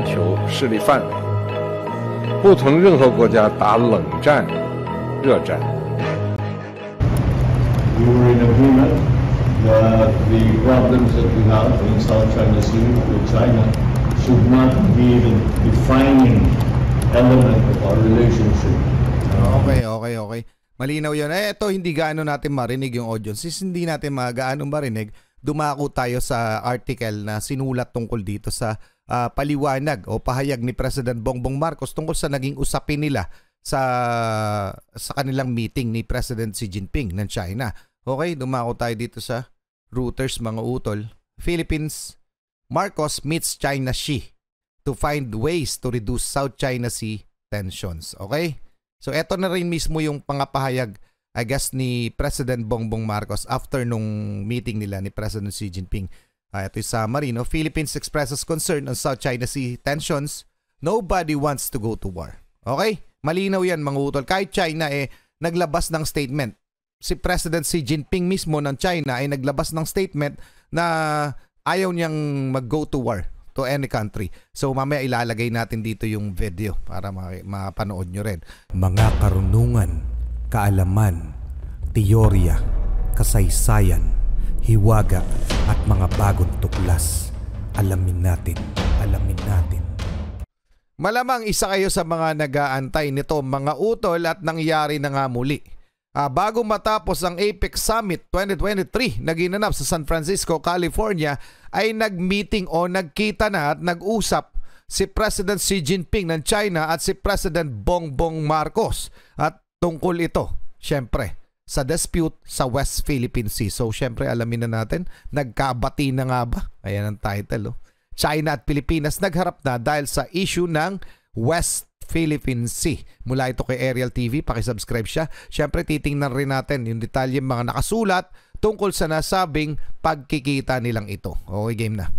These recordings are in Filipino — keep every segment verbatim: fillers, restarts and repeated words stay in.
球势力范围，不同任何国家打冷战、热战。 We were in agreement that the problems that we have in South China Sea with China should not be the defining element of our relationship. Okay, okay, okay. Malinaw yun. Eh, ito hindi gaano natin marinig yung audio. Since hindi natin magaano marinig, dumako tayo sa article na sinulat tungkol dito sa uh, paliwanag o pahayag ni President Bongbong Marcos tungkol sa naging usapin nila sa sa kanilang meeting ni President Xi Jinping ng China. Okay, dumako tayo dito sa Reuters, mga utol. Philippines, Marcos meets China Xi to find ways to reduce South China Sea tensions. Okay? So eto na rin mismo yung pangapahayag, I guess, ni President Bongbong Marcos after nung meeting nila ni President Xi Jinping. Uh, ito yung summary, no? Philippines expresses concern on South China Sea tensions. Nobody wants to go to war. Okay? Malinaw yan, mga utol. Kahit China eh naglabas ng statement. Si President Xi Jinping mismo ng China ay naglabas ng statement na ayaw niyang mag-go to war to any country. So mamaya ilalagay natin dito yung video para mapanood nyo rin. Mga karunungan, kaalaman, teorya, kasaysayan, hiwaga at mga bagong tuklas. Alamin natin, alamin natin. Malamang isa kayo sa mga nag-aantay nito, mga utol, at nangyari na nga muli. Uh, bago matapos ang APEC Summit twenty twenty-three na ginanap sa San Francisco, California, ay nag-meeting o nagkita na at nag-usap si President Xi Jinping ng China at si President Bongbong Marcos. At tungkol ito, syempre, sa dispute sa West Philippine Sea. So syempre alamin na natin, nagkabati na nga ba? Ayan ang title. Oh. China at Pilipinas nagharap na dahil sa issue ng West Philippine Sea. Mula ito kay Ariel T V, pakisubscribe siya. Siyempre titingnan rin natin yung detalye mga nakasulat tungkol sa nasabing pagkikita nilang ito. Okay, game na.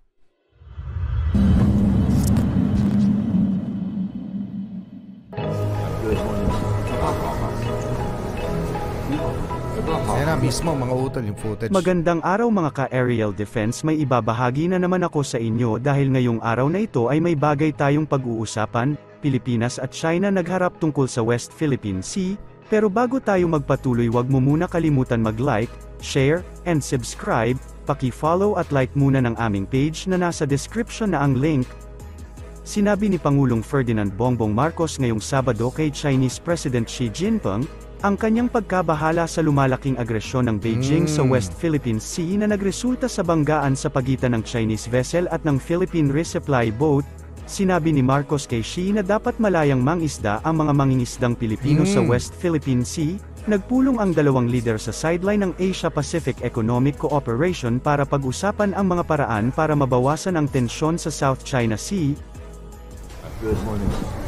Ayan na mismo mga utol yung footage. Magandang araw mga ka-Aerial Defense, may ibabahagi na naman ako sa inyo dahil ngayong araw na ito ay may bagay tayong pag-uusapan. Pilipinas at China nagharap tungkol sa West Philippine Sea, pero bago tayo magpatuloy wag mo muna kalimutan mag-like, share, and subscribe, paki-follow at like muna ng aming page na nasa description na ang link. Sinabi ni Pangulong Ferdinand Bongbong Marcos ngayong Sabado kay Chinese President Xi Jinping, ang kanyang pagkabahala sa lumalaking agresyon ng Beijing mm. sa West Philippine Sea na nagresulta sa banggaan sa pagitan ng Chinese vessel at ng Philippine resupply boat. Sinabi ni Marcos kay Xi na dapat malayang mangisda ang mga mangingisdang Pilipino mm. sa West Philippine Sea. Nagpulong ang dalawang leader sa sideline ng Asia-Pacific Economic Cooperation para pag-usapan ang mga paraan para mabawasan ang tensyon sa South China Sea. Good morning.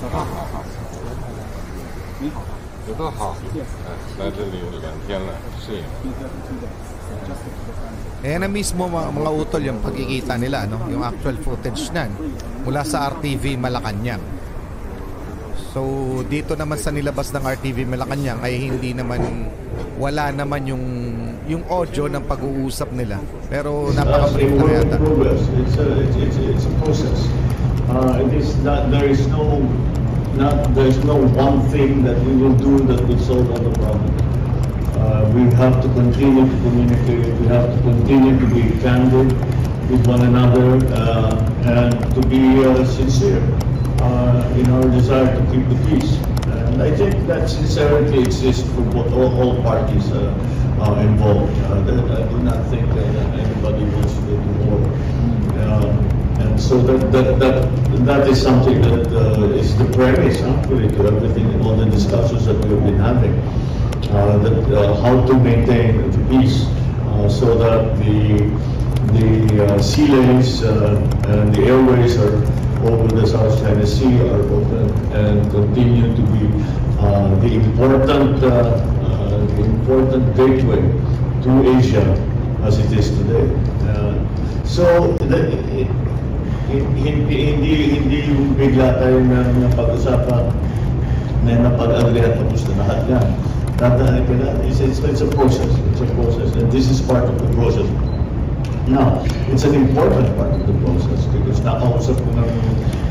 Ayan na mismo mga, mga utol yung pagkikita nila, no? Yung actual footage nan mula sa R T V Malacanang. So dito naman sa nilabas ng R T V Malacanang ay hindi naman, wala naman yung yung audio ng pag-uusap nila, pero napaka-brief na yata. It's a, it's, it's a process. Uh, it is not, there is no Not, there's no one thing that we will do that will solve all the problems. Uh, we have to continue to communicate. We have to continue to be candid with one another uh, and to be uh, sincere uh, in our desire to keep the peace. And I think that sincerity exists for all, all parties uh, uh, involved. Uh, I do not think that anybody wants to go to war. Uh, And so that that that that is something that uh, is the premise, actually, to everything, all the discussions that we have been having. Uh, that uh, how to maintain the peace, uh, so that the the uh, sea lanes uh, and the airways are over the South China Sea are open and continue to be uh, the important uh, uh, the important gateway to Asia as it is today. Uh, so the, it, Hindi, hindi, hindi yung bigla tayo na, na pag-usapan na napag-agrehan tapos na lahat yan. Tatahan ka na, it's, it's, it's a process, it's a process, and this is part of the process. Now, it's an important part of the process because nakausap ko ng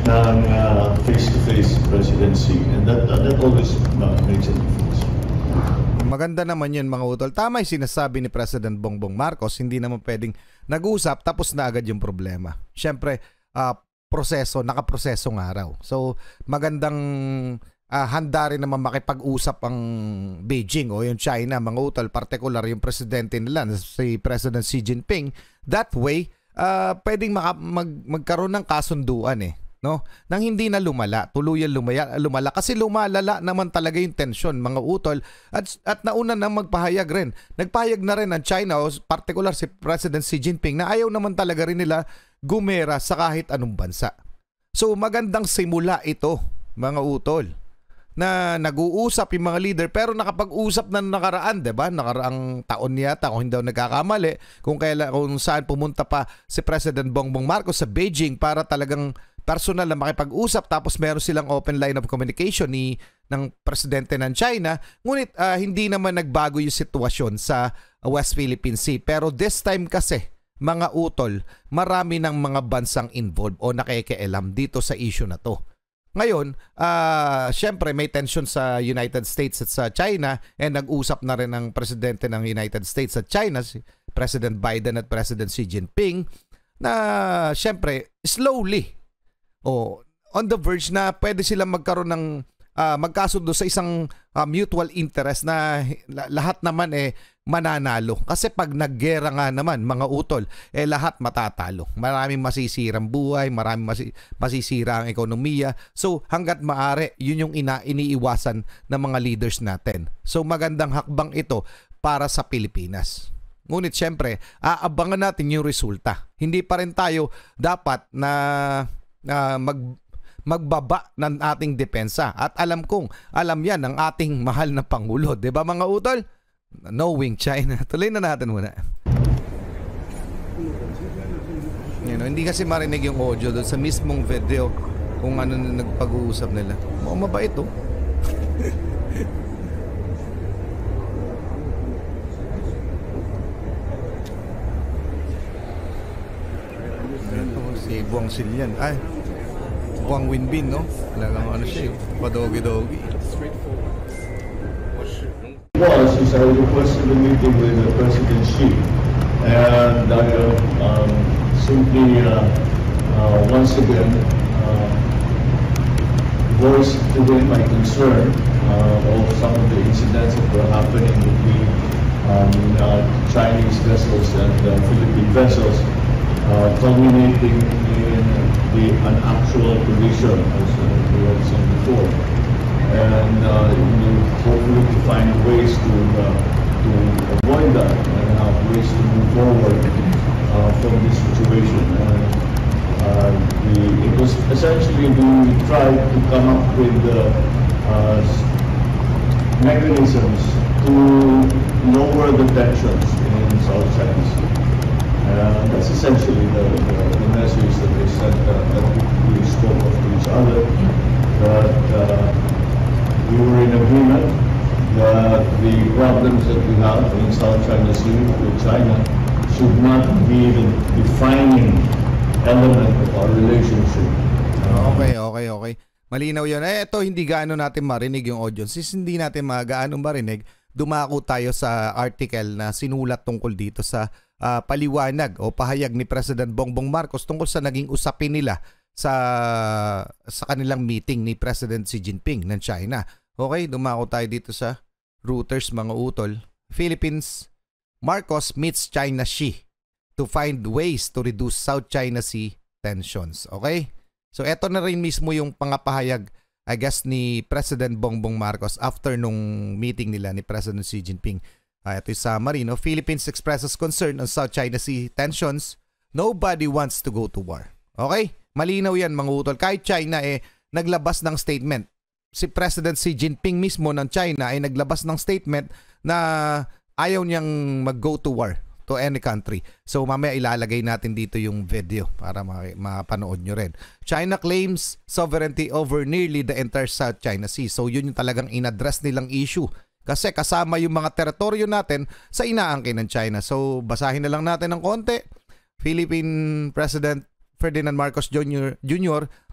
ng uh, face-to-face presidency. And that, uh, that always uh, makes a difference. Maganda naman yun mga utol. Tama yung sinasabi ni President Bongbong Marcos, hindi naman pwedeng nag-usap tapos na agad yung problema. Siyempre, uh, proseso, nakaproseso ng araw. So, magandang uh, handa rin naman makipag-usap ang Beijing o yung China, mga utol, particular yung presidente nila, si President Xi Jinping. That way, uh, pwedeng maka- mag- magkaroon ng kasunduan eh. No? Nang hindi na lumala, tuluyan lumaya, lumala kasi lumalala naman talaga yung tension mga utol at, at nauna na magpahayag rin. Nagpahayag na rin ang China o particular si President Xi Jinping na ayaw naman talaga rin nila gumera sa kahit anong bansa. So magandang simula ito mga utol na nag-uusap yung mga leader pero nakapag-usap na nakaraan, 'di ba? Nakaraang taon yata kung hindi daw nagkakamali kung kailan kung saan pumunta pa si President Bongbong Marcos sa Beijing para talagang personal na makipag-usap tapos meron silang open line of communication ni ng presidente ng China. Ngunit uh, hindi naman nagbago yung sitwasyon sa West Philippine Sea. Pero this time kasi, mga utol, marami ng mga bansang involved o nakikialam dito sa issue na to. Ngayon, uh, syempre may tension sa United States at sa China and nag-usap na rin ang presidente ng United States at China, si President Biden at President Xi Jinping, na syempre slowly oh, on the verge na pwede silang magkaroon ng uh, magkasundo sa isang uh, mutual interest na lahat naman eh mananalo. Kasi pag naggera nga naman, mga utol, eh lahat matatalo. Maraming masisirang buhay, maraming masi masisira ang ekonomiya. So hanggat maaari, yun yung ina iniiwasan ng mga leaders natin. So magandang hakbang ito para sa Pilipinas. Ngunit syempre, aabangan natin yung resulta. Hindi pa rin tayo dapat na Uh, mag magbaba ng ating depensa. At alam kong, alam yan ng ating mahal na Pangulo. Diba mga utol? Knowing China. Tuloy na natin muna. You know, hindi kasi marinig yung audio doon sa mismong video kung ano na nagpag-uusap nila. Oh, mabait oh. Si Buang Silian. Ay, Buang Winbin, no? Talagang ano siya, padogi-dogi. Was is I requested a meeting with uh, President Xi, and I uh, um, simply uh, uh, once again uh, voiced to him my concern uh, of some of the incidents that were happening between um, uh, Chinese vessels and uh, Philippine vessels. Uh, culminating in the an actual collision, as uh, we have seen before, and uh, we hopefully to find ways to uh, to avoid that and have ways to move forward uh, from this situation. And uh, the, it was essentially we tried to come up with uh, uh, mechanisms to lower the tensions in South China Sea. Uh, that's essentially the, the, the message that they sent, uh, that we spoke of to each other, that uh, we were in agreement that the problems that we have in South China Sea with China should not be the defining element of our relationship. Uh, okay, okay, okay. Malinaw yun. Eh, ito hindi gaano natin marinig yung audio. Since hindi natin magaano marinig, dumako tayo sa article na sinulat tungkol dito sa Uh, paliwanag o pahayag ni President Bongbong Marcos tungkol sa naging usapin nila sa sa kanilang meeting ni President Xi Jinping ng China. Okay, dumako tayo dito sa Reuters mga utol. Philippines, Marcos meets China Xi to find ways to reduce South China Sea tensions. Okay? So eto na rin mismo yung pangapahayag I guess ni President Bongbong Marcos after nung meeting nila ni President Xi Jinping. Uh, ito yung summary, no? Philippines expresses concern on South China Sea tensions. Nobody wants to go to war. Okay? Malinaw yan mga utol. Kahit China eh, naglabas ng statement. Si President Xi Jinping mismo ng China ay naglabas ng statement na ayaw niyang mag-go to war to any country. So mamaya ilalagay natin dito yung video para mapanood nyo rin. China claims sovereignty over nearly the entire South China Sea. So yun yung talagang in-address nilang issue. Kasi kasama yung mga teritoryo natin sa inaangkin ng China. So, basahin na lang natin ng konti. Philippine President Ferdinand Marcos Junior Junior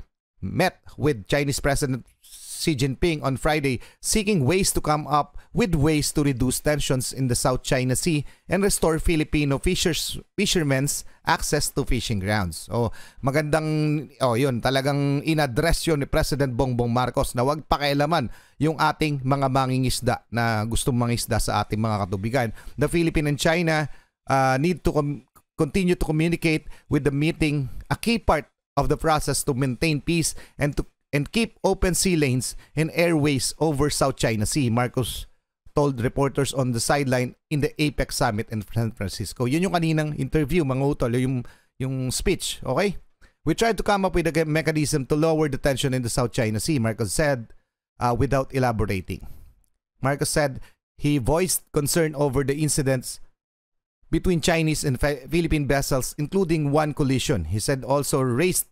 met with Chinese President Xi Jinping on Friday, seeking ways to come up with ways to reduce tensions in the South China Sea and restore Filipino fishers, fishermen's access to fishing grounds. O magandang, oh yun, talagang inaddress yun ni President Bongbong Marcos na wag pakialaman yung ating mga mangingisda na gustong mangisda sa ating mga katubigan. The Philippines and China uh, need to com- continue to communicate with the meeting, a key part of the process to maintain peace and to and keep open sea lanes and airways over South China Sea, Marcos told reporters on the sideline in the APEC Summit in San Francisco. Yun yung kaninang interview, mga utol, yung, yung speech, okay? We tried to come up with a mechanism to lower the tension in the South China Sea, Marcos said, uh, without elaborating. Marcos said he voiced concern over the incidents between Chinese and Philippine vessels, including one collision. He said also raised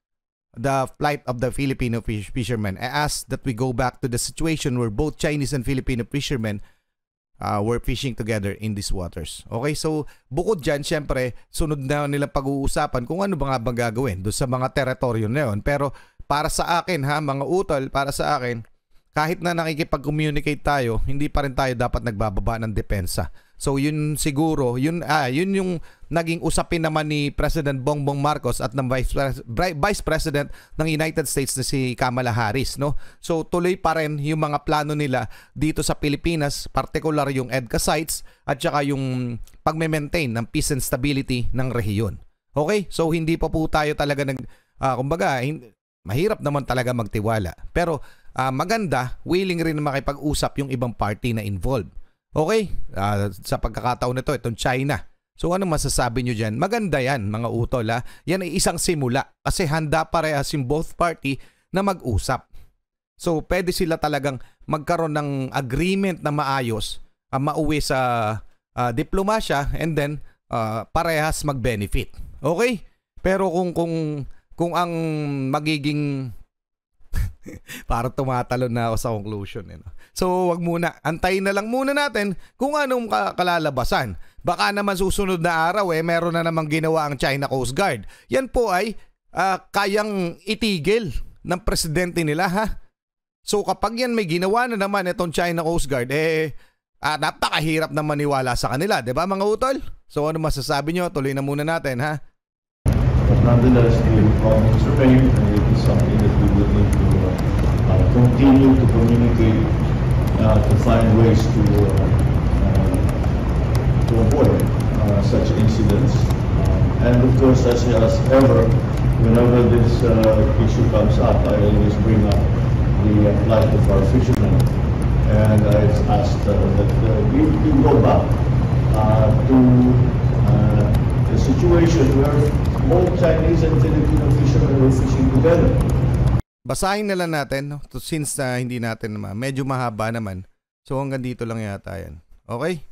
the plight of the Filipino fish fishermen. I asked that we go back to the situation where both Chinese and Filipino fishermen uh, were fishing together in these waters. Okay, so bukod dyan, syempre, sunod na nilang pag-uusapan kung ano ba nga bang gagawin doon sa mga teritoryo na yun. Pero para sa akin, ha, mga utol, para sa akin, kahit na nakikipag-communicate tayo, hindi pa rin tayo dapat nagbababa ng depensa. So yun siguro, yun ah, yun yung naging usapin naman ni President Bongbong Marcos at ng Vice, Vice President ng United States na si Kamala Harris, no? So tuloy pa rin yung mga plano nila dito sa Pilipinas, particular yung EDCA sites at saka yung pagme-maintain ng peace and stability ng rehiyon. Okay? So hindi pa po tayo talaga nag uh, kumbaga, hindi, mahirap naman talaga magtiwala. Pero uh, maganda, willing rin na makipag-usap yung ibang party na involved. Okay, uh, sa pagkakataon nito, itong China. So ano masasabi nyo dyan? Maganda yan, mga utol, ha? Yan ay isang simula kasi handa parehas yung both party na mag-usap. So pwede sila talagang magkaroon ng agreement na maayos, uh, mauwi sa uh, diplomasya and then uh, parehas mag-benefit. Okay? Pero kung kung kung ang magiging para tumatalo na ako sa conclusion. Eh, no? So, wag muna. Antayin na lang muna natin kung anong kalalabasan. Baka naman susunod na araw, eh, meron na namang ginawa ang China Coast Guard. Yan po ay uh, kayang itigil ng presidente nila, ha? So, kapag yan may ginawa na naman itong China Coast Guard, eh, uh, napakahirap na maniwala sa kanila. Diba, mga utol? So, ano masasabi nyo? Tuloy na muna natin, ha? But nonetheless, the problems remain, and it is something that we will need to uh, uh, continue to communicate, uh, to find ways to uh, uh, to avoid uh, such incidents. Uh, and of course, as, as ever, whenever this uh, issue comes up, I always bring up the uh, plight of our fishermen, and I've asked uh, that uh, we, we go back uh, to uh, the situation where both Chinese and Filipino fishermen were fishing together. Basahin na lang natin, no? Since uh, hindi natin naman, medyo mahaba naman. So hanggang dito lang yata yan. Okay?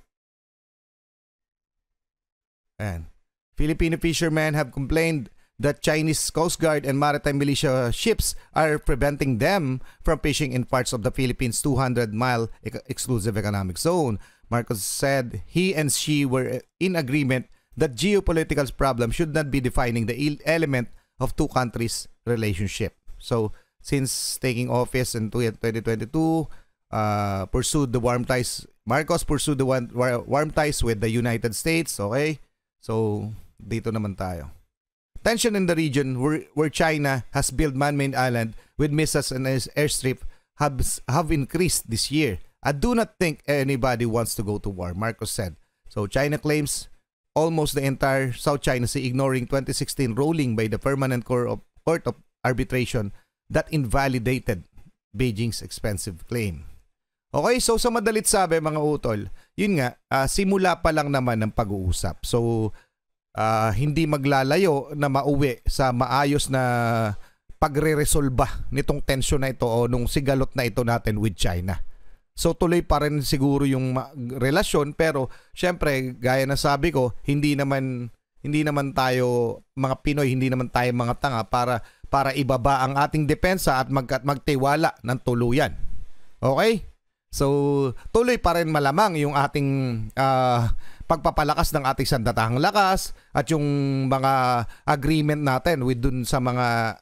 Ayan. Filipino fishermen have complained that Chinese Coast Guard and maritime militia ships are preventing them from fishing in parts of the Philippines' two hundred mile exclusive economic zone. Marcos said he and she were in agreement that geopolitical problem should not be defining the element of two countries' relationship. So, since taking office in twenty twenty-two, uh, pursued the warm ties, Marcos pursued the warm, warm ties with the United States, okay? So, dito naman tayo. Tension in the region where, where China has built man-made island with missiles and airstrip have, have increased this year. I do not think anybody wants to go to war, Marcos said. So, China claims almost the entire South China Sea, ignoring twenty sixteen ruling by the Permanent Court of, Court of Arbitration that invalidated Beijing's expensive claim. Okay, so sa madalit sabi, mga utol, yun nga, uh, simula pa lang naman ng pag-uusap. So, uh, hindi maglalayo na mauwi sa maayos na pagre-resolba nitong tensyon na ito o nung sigalot na ito natin with China. So tuloy pa rin siguro yung relasyon, pero syempre gaya na sabi ko, hindi naman hindi naman tayo mga Pinoy, hindi naman tayo mga tanga para para ibaba ang ating depensa at mag, magtiwala ng tuluyan. Okay? So tuloy pa rin malamang yung ating uh, pagpapalakas ng ating sandatahang lakas at yung mga agreement natin with dun sa mga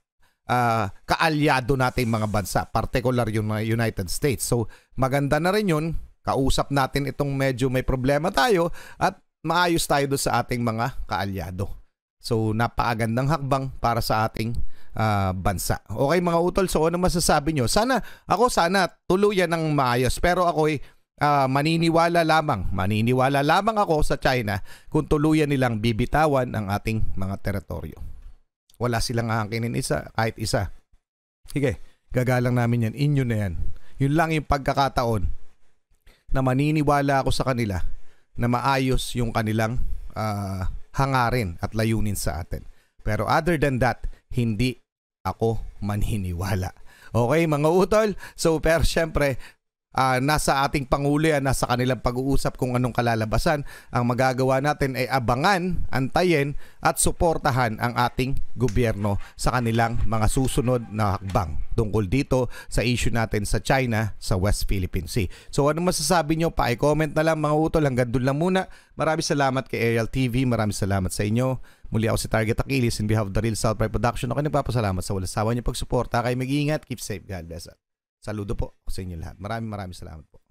uh, kaalyado nating mga bansa, particular yung mga United States. So maganda na rin yun, kausap natin itong medyo may problema tayo at maayos tayo doon sa ating mga kaalyado. So napakagandang hakbang para sa ating uh, bansa. Okay mga utol, so ano masasabi nyo? Sana, ako sana tuluyan ng maayos, pero ako'y Uh, maniniwala lamang, maniniwala lamang ako sa China kung tuluyan nilang bibitawan ang ating mga teritoryo. Wala silang aangkinin isa, kahit isa. Sige, gagalang namin yan. Inyo na yan. Yun lang yung pagkakataon na maniniwala ako sa kanila na maayos yung kanilang uh, hangarin at layunin sa atin. Pero other than that, hindi ako maniniwala. Okay mga utol? So pero syempre, Uh, nasa ating Pangulo yan, nasa kanilang pag-uusap kung anong kalalabasan. Ang magagawa natin ay abangan, antayin at suportahan ang ating gobyerno sa kanilang mga susunod na hakbang tungkol dito sa issue natin sa China sa West Philippine Sea. So ano masasabi nyo? Pa-comment na lang mga utol. Hanggang doon lang muna. Maraming salamat kay Ariel T V. Maraming salamat sa inyo. Muli ako si Target Achilles in behalf of the Real South Pride Production. Ako nagpapasalamat sa walang sawa niyo pagsuporta. Kayo mag-iingat. Keep safe. God bless. Saludo po sa inyo lahat. Maraming maraming salamat po.